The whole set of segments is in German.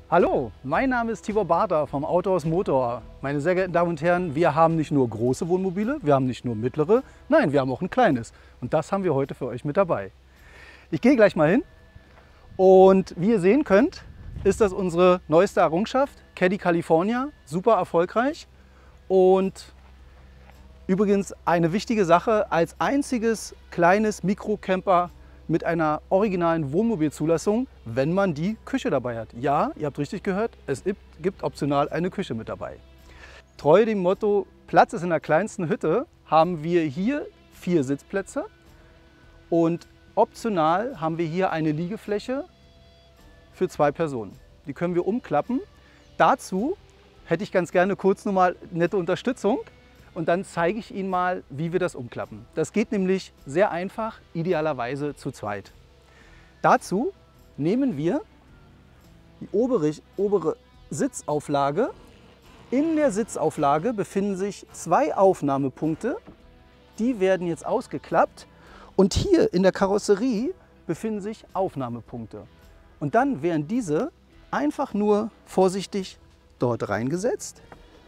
Hallo, mein Name ist Tibor Barter vom Autohaus Motor. Meine sehr geehrten Damen und Herren, wir haben nicht nur große Wohnmobile, wir haben nicht nur mittlere, nein, wir haben auch ein kleines. Und das haben wir heute für euch mit dabei. Ich gehe gleich mal hin und wie ihr sehen könnt, ist das unsere neueste Errungenschaft, Caddy California, super erfolgreich. Und übrigens eine wichtige Sache, als einziges kleines Mikrocamper mit einer originalen Wohnmobilzulassung, wenn man die Küche dabei hat. Ja, ihr habt richtig gehört, es gibt optional eine Küche mit dabei. Treu dem Motto, Platz ist in der kleinsten Hütte, haben wir hier 4 Sitzplätze und optional haben wir hier eine Liegefläche für 2 Personen. Die können wir umklappen. Dazu hätte ich ganz gerne kurz nochmal nette Unterstützung. Und dann zeige ich Ihnen mal, wie wir das umklappen. Das geht nämlich sehr einfach, idealerweise zu zweit. Dazu nehmen wir die obere Sitzauflage. In der Sitzauflage befinden sich 2 Aufnahmepunkte. Die werden jetzt ausgeklappt. Und hier in der Karosserie befinden sich Aufnahmepunkte. Und dann werden diese einfach nur vorsichtig dort reingesetzt.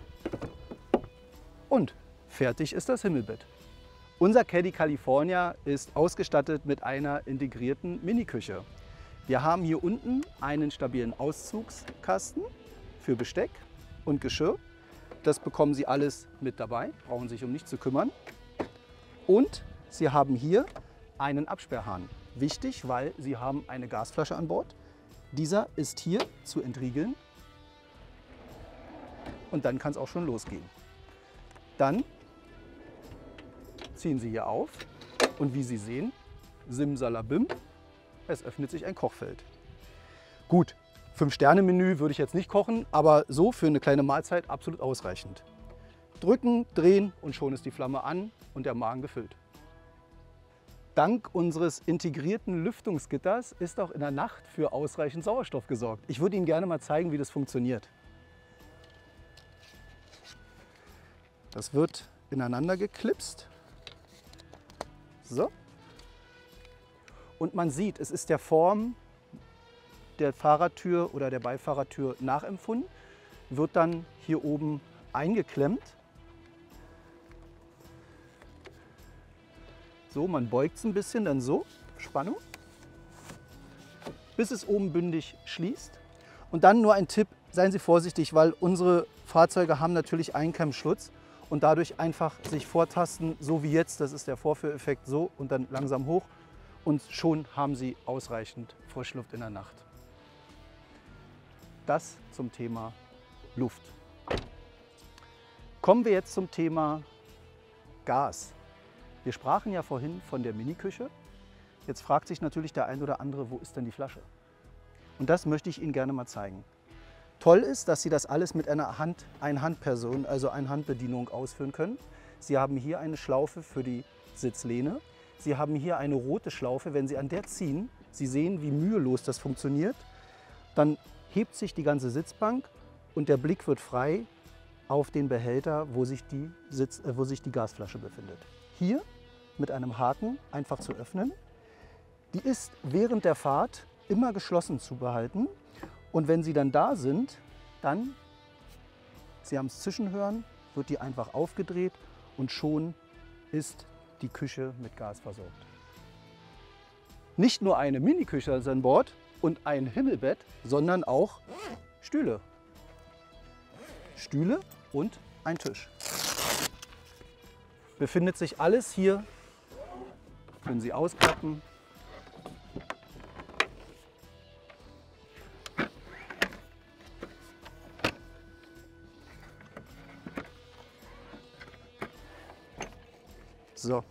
Und fertig ist das Himmelbett. Unser Caddy California ist ausgestattet mit einer integrierten Miniküche. Wir haben hier unten einen stabilen Auszugskasten für Besteck und Geschirr. Das bekommen Sie alles mit dabei, brauchen sich um nichts zu kümmern. Und Sie haben hier einen Absperrhahn. Wichtig, weil Sie haben eine Gasflasche an Bord. Dieser ist hier zu entriegeln und dann kann es auch schon losgehen. Dann ziehen Sie hier auf und wie Sie sehen, simsalabim, es öffnet sich ein Kochfeld. Gut, 5-Sterne-Menü würde ich jetzt nicht kochen, aber so für eine kleine Mahlzeit absolut ausreichend. Drücken, drehen und schon ist die Flamme an und der Magen gefüllt. Dank unseres integrierten Lüftungsgitters ist auch in der Nacht für ausreichend Sauerstoff gesorgt. Ich würde Ihnen gerne mal zeigen, wie das funktioniert. Das wird ineinander geklipst. So. Und man sieht, es ist der Form der Fahrertür oder der Beifahrertür nachempfunden. Wird dann hier oben eingeklemmt. So, man beugt es ein bisschen, dann so, Spannung. Bis es oben bündig schließt. Und dann nur ein Tipp, seien Sie vorsichtig, weil unsere Fahrzeuge haben natürlich Einklemmschutz. Und dadurch einfach sich vortasten, so wie jetzt, das ist der Vorführeffekt, so und dann langsam hoch und schon haben Sie ausreichend Frischluft in der Nacht. Das zum Thema Luft. Kommen wir jetzt zum Thema Gas. Wir sprachen ja vorhin von der Miniküche. Jetzt fragt sich natürlich der ein oder andere, wo ist denn die Flasche? Und das möchte ich Ihnen gerne mal zeigen. Toll ist, dass Sie das alles mit einer Einhandperson, also Einhandbedienung ausführen können. Sie haben hier eine Schlaufe für die Sitzlehne. Sie haben hier eine rote Schlaufe, wenn Sie an der ziehen, Sie sehen, wie mühelos das funktioniert, dann hebt sich die ganze Sitzbank und der Blick wird frei auf den Behälter, wo sich die Gasflasche befindet. Hier mit einem Haken einfach zu öffnen. Die ist während der Fahrt immer geschlossen zu behalten. Und wenn Sie dann da sind, dann, Sie haben es zischen hören, wird die einfach aufgedreht und schon ist die Küche mit Gas versorgt. Nicht nur eine Miniküche ist an Bord und ein Himmelbett, sondern auch Stühle. Stühle und ein Tisch. Befindet sich alles hier, können Sie ausklappen. So,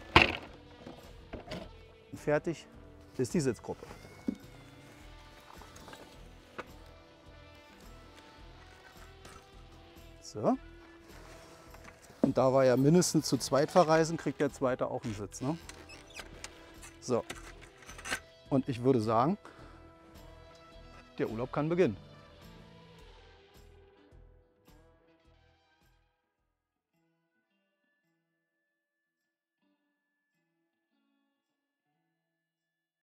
und fertig ist die Sitzgruppe. So, und da wir ja mindestens zu zweit verreisen, kriegt der Zweite auch einen Sitz. Ne? So, und ich würde sagen, der Urlaub kann beginnen.